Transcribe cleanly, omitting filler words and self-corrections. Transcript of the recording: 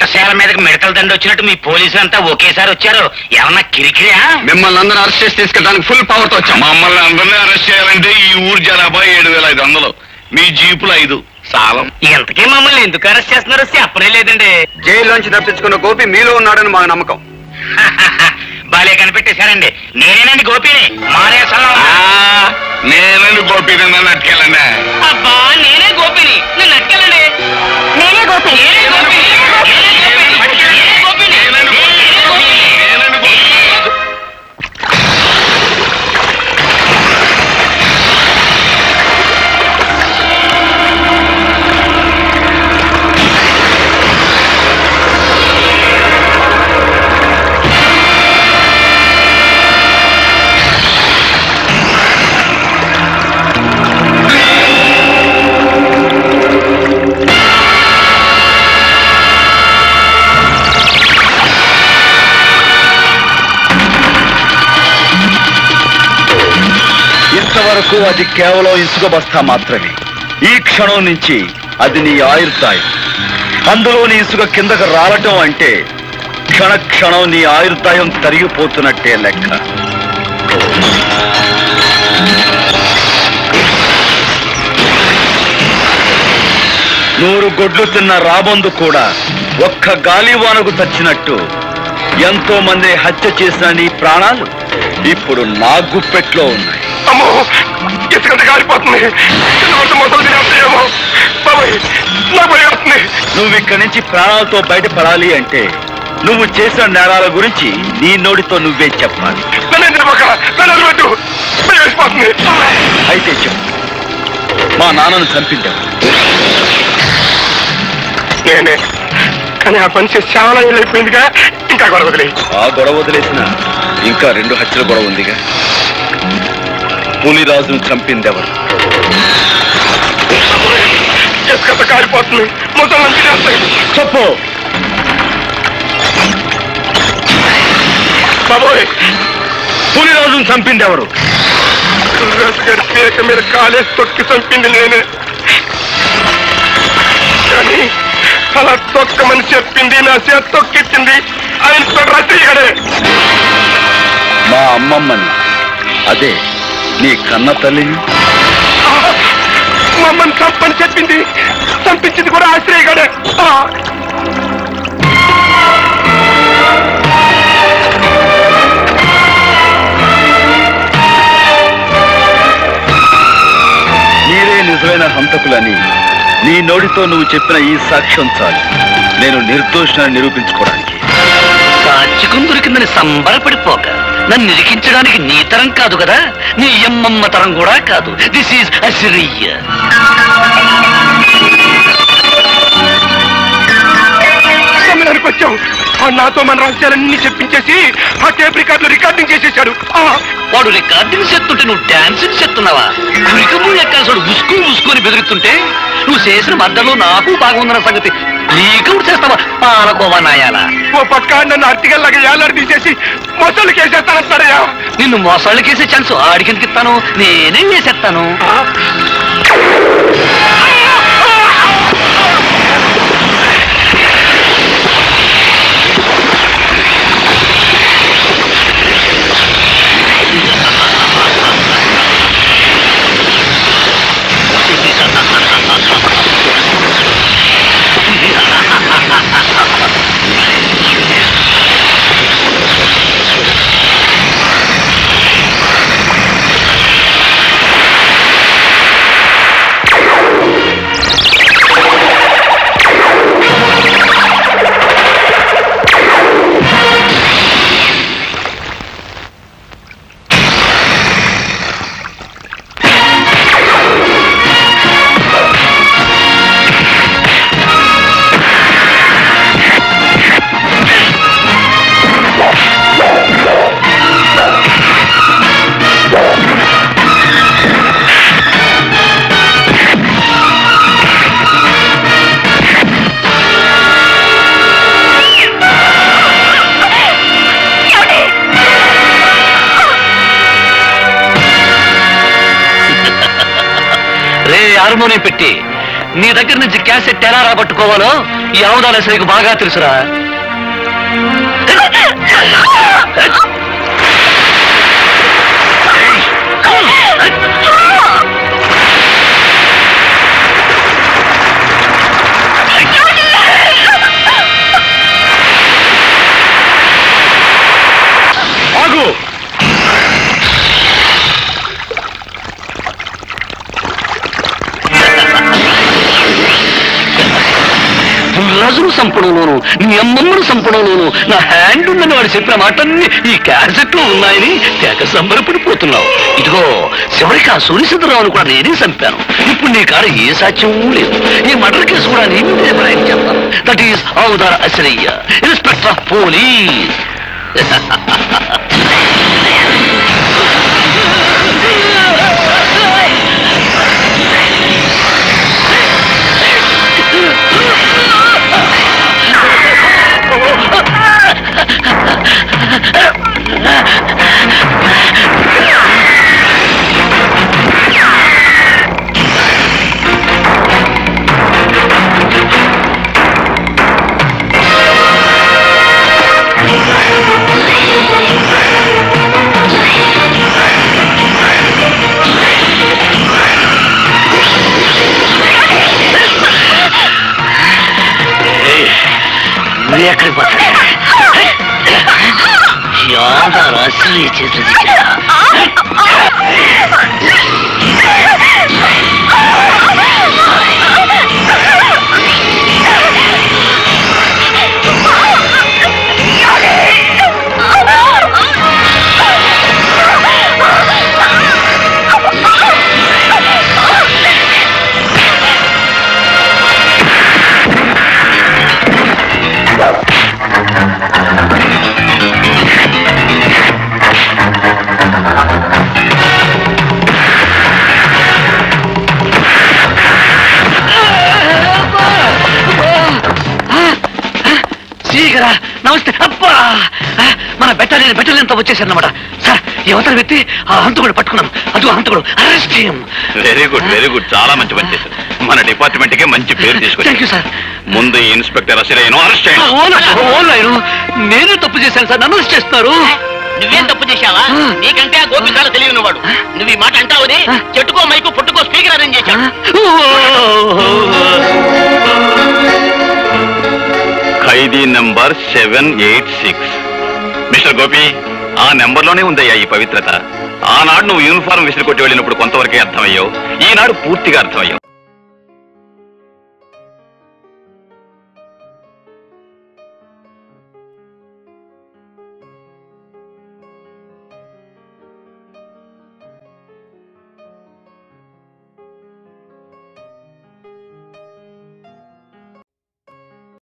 చెరసాల మీదకి మిడతల దండి వచ్చినట్టు మీ పోలీసులు అంతా ఒకేసారి వచ్చారు. ఏమన్నా కిరికిరియా? మిమ్మల్ని అందరూ అరెస్ట్ చేసి తీసుకెళ్ళడానికి ఫుల్ పవర్ తో వచ్చాం. మమ్మల్ని అందరినీ అరెస్ట్ చేయాలంటే ఈ ఊరు జనాభా 7,500, మీ జీపులు 5 సాలం. ఇంతకీ మమ్మల్ని ఎందుకు అరెస్ట్ చేస్తున్నారో చెప్పనే లేదండి. జైల్లోంచి తప్పించుకున్న గోపి మీలో ఉన్నాడని మాకు నమ్మకం. బాలే కనిపెట్టేశారండి. నేనేనండి గోపిని. నేనండి గోపి, నన్ను అట్టుకెళ్ళండి. అబ్బా నేనే గోపిని, నన్ను అట్టుకెళ్ళండి. నేనే గోపి. ఇంతవరకు అది కేవలం ఇసుక బస్తా మాత్రమే. ఈ క్షణం నుంచి అది నీ ఆయుర్దాయం. అందులోని ఇసుక కిందకు రావటం అంటే క్షణ క్షణం నీ ఆయుర్దాయం తరిగిపోతున్నట్టే లెక్క. నూరు గొడ్లు తిన్న రాబందు కూడా ఒక్క గాలివానకు చచ్చినట్టు ఎంతో మంది హత్య చేసిన నీ ప్రాణాలు ఇప్పుడు నా గుప్పెట్లో ఉన్నాయి. నువ్వు ఇక్కడి నుంచి ప్రాణాలతో బయటపడాలి అంటే నువ్వు చేసిన నేరాల గురించి నీ నోటితో నువ్వే చెప్పాలి. అయితే చెప్పు, మా నాన్నను చంపించావు. నేనే, కానీ ఆ పని చేసి చాలా ఏళ్ళు అయిపోయిందిగా. ఇంకా గొడవ వదిలే. ఆ గొడవ వదిలేసిన ఇంకా 2 హత్యల గొడవ ఉందిగా. పులిరాజును చంపిందెవరు? కాలిపోతుంది. చెప్పు బాబోయ్, పులిరాజును చంపిందెవరు? గారి పీక మీద కాలేసి తొక్కి చంపింది నేనే. కానీ అలా తొక్కమని చెప్పింది, నా చేత తొక్కిచ్చింది ఆయన రచయిడే. మా అమ్మమ్మని, అదే నీ కన్న తల్లిని. మమ్మల్ని చంపని చెప్పింది, చంపించింది కూడా ఆశ్రయగాడే. మీరే నిజమైన హంతకులని నీ నోటితో నువ్వు చెప్పిన ఈ సాక్ష్యం చాలు నేను నిర్దోషాన్ని నిరూపించుకోవడానికి. సాక్షికం దొరికిందని సంబరపడిపోక నన్ను నిరికించడానికి నీ తరం కాదు కదా, నీ అమ్మమ్మ తరం కూడా కాదు. దిస్ ఈజ్ అసిరియ్. సమయానికి వచ్చావు. నాతో మన రహస్యాలన్నీ చెప్పించేసి ఆ టేప్ రికార్డులో రికార్డింగ్ చేసేశాడు. వాడు రికార్డింగ్ చేస్తుంటే నువ్వు డాన్సింగ్ చేస్తున్నావా? ఉరికము ఎక్కాల్సాడు ఉసుకు ఉసుకొని బెదిరిస్తుంటే నువ్వు చేసిన మద్దలో నాకు బాగుందన్న సంగతి లీకౌట్ చేస్తావా? పాలకోవా నాయాలా. ఓ పక్క నన్ను అర్తిగల్లాగా ఏలాడి తీసేసి మొసళ్ళకి వేసేస్తానంటాడయ్యా. నిన్ను మొసళ్ళకి వేసే ఛాన్స్ ఆడికిందుకు ఇస్తాను, నేనే వేసేస్తాను. హార్మోనియం పెట్టి నీ దగ్గర నుంచి క్యాసెట్ ఎలా రాబట్టుకోవాలో ఈ ఆముదాలేశ్వరికి బాగా తెలుసురా. రాజును సంపడంలోను నీ అమ్మమ్మను సంపడంలోను నా హ్యాండ్ ఉందని వాడు చెప్పిన మాటన్ని ఈ క్యాసెట్ లో ఉన్నాయని తెగ సంబరపడిపోతున్నావు. ఇదిగో చివరికి ఆ సూర్యచంద్రరావును కూడా నేనే చంపాను. ఇప్పుడు నీ కాడ ఏ సాక్ష్యం లేదు. ఈ మర్డర్ కేసు కూడా నేను ప్రయాణం చేస్తాను. That is Avudara Asarayya, inspector of police. ఎక్కడికి పోతాడు? అసలు చేతులు నమస్తే. అబ్బా, మన బెటాలియన్ వచ్చేసారన్నమాట. సార్, యువతల వ్యక్తి ఆ హంతకుడు పట్టుకున్నాం. అది హంతకుడు, అరెస్ట్ చేయం. వెరీ గుడ్, చాలా మంచి పని చేశారు. మన డిపార్ట్మెంట్ కి మంచి పేరు తీసుకొచ్చారు సార్. ముందు ఇన్స్పెక్టర్ అసలు అరెస్ట్ చేయండి. నేనే తప్పు చేశాను సార్, నన్ను అరెస్ట్ చేస్తున్నారు. నువ్వేం తప్పు చేశావా? నీకంటే ఆ గోపి చాలా తెలియని వాడు. నువ్వు ఈ మాట అంటావని చెట్టుకో మైకు పుట్టుకో స్పీకర్ అరేంజ్ చేశాడు. ఖైదీ నంబర్ 786. మిస్టర్ గోపి, ఆ నెంబర్లోనే ఉందయ్యా ఈ పవిత్రత. ఆనాడు నువ్వు యూనిఫారం విసిరి కొట్టి వెళ్ళినప్పుడు కొంతవరకే అర్థమయ్యావు, ఈనాడు పూర్తిగా అర్థమయ్యావు.